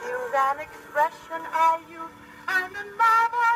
Use an expression I use, I'm in love.